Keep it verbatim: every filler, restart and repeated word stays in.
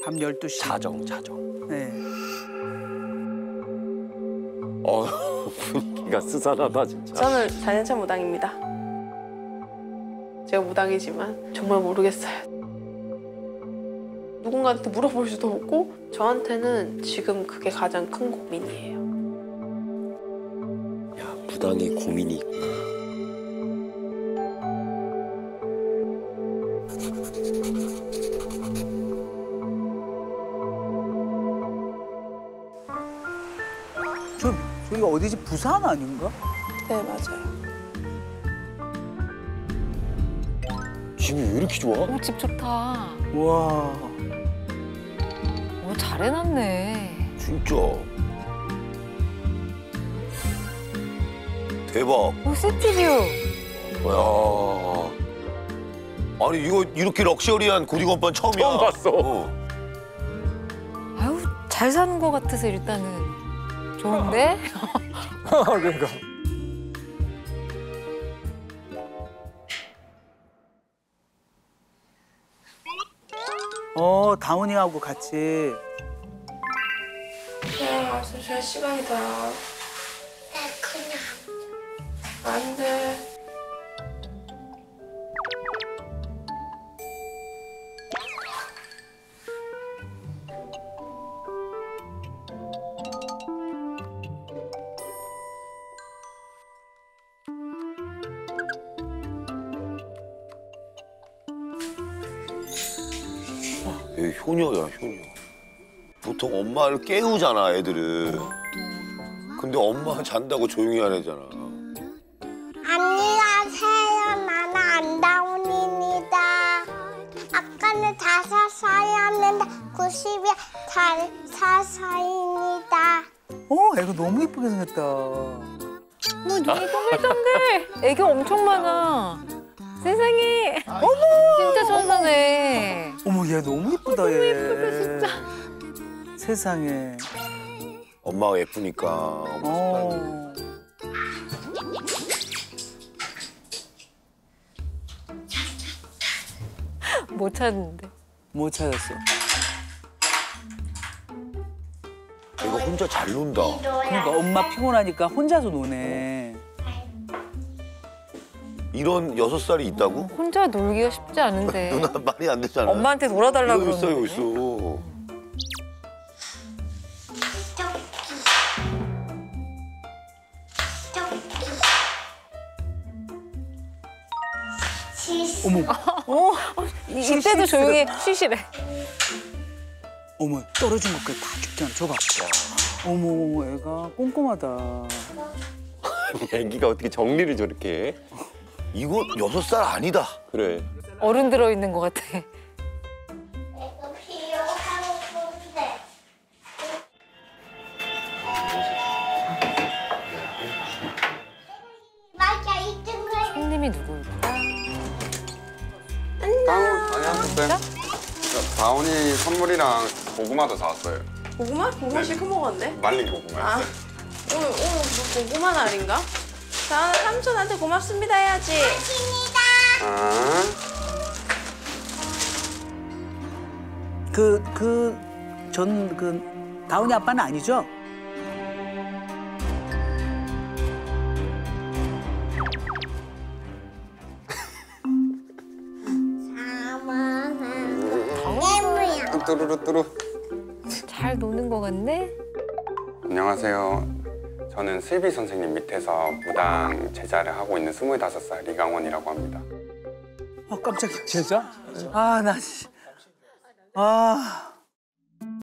밤 열두 시. 자정, 자정. 네. 어, 분위기가 스산하다, 진짜. 저는 사 년차 무당입니다. 제가 무당이지만 정말 모르겠어요. 누군가한테 물어볼 수도 없고 저한테는 지금 그게 가장 큰 고민이에요. 야, 무당이 고민이 있구나. 저, 저기가 어디지? 부산 아닌가? 네, 맞아요. 집이 왜 이렇게 좋아? 오, 집 좋다. 와. 오, 잘 해놨네. 진짜. 대박. 오, 시티뷰. 야. 아니 이거 이렇게 럭셔리한 고딩오빠는 처음이야. 처음 봤어. 어. 아유, 잘 사는 것 같아서 일단은 좋은데? 그러니까. 어, 다운이하고 같이. 네, 와서 잘 시간이다. 안 돼. 얘 효녀야, 효녀. 보통 엄마를 깨우잖아, 애들은. 근데 엄마가 잔다고 조용히 하래잖아. 안녕하세요. 나는 안다운입니다. 아까는 다섯 살이었는데 구십이 살 사사입니다. 어, 애가 너무 예쁘게 생겼다. 어머, 눈이 동글동글. 애교 엄청 많아. 세상에. 어머! 진짜 천사네. 어머, 얘 너무 예쁘다, 너무 얘. 예쁘다, 진짜. 세상에. 엄마가 예쁘니까. 엄마 어. 못 찾는데. 못 찾았어. 이거 혼자 잘 논다. 그러니까 엄마 피곤하니까 혼자서 노네. 이런 여섯 살이 있다고? 혼자 놀기가 쉽지 않은데. 누나 말이 안 되잖아. 엄마한테 놀아달라고 여기 있어, 그러는데. 여기 있어. 어머, 어, 이- 이때도 조용히 쉬시래. 어머, 떨어진 것까지 다 죽잖아. 저봐. 어머, 애가 꼼꼼하다. 애기가 어떻게 정리를 저렇게 해? 이거 여섯 살 아니다. 그래. 어른 들어있는 것 같아. 이거 필요한 건데. 맞아, 이 친구가 손님이 누굴까? 다운 안녕하세요. 다운이 선물이랑 고구마도 사왔어요. 고구마? 고구마 실컷 먹었네. 말린 아, 고구마였어요. 오늘, 오늘 뭐 고구마 날인가? 자, 오늘 삼촌한테 고맙습니다 해야지. 아, 그, 그, 전, 그, 다운이 아빠는 아니죠? 깨물이야. 뚜루루뚜루. 잘 노는 것 같네? 안녕하세요. 저는 슬비 선생님 밑에서 무당 제자를 하고 있는 스물다섯 살 이강원이라고 합니다. 아, 깜짝이야. 진짜? 아, 나, 씨. 아.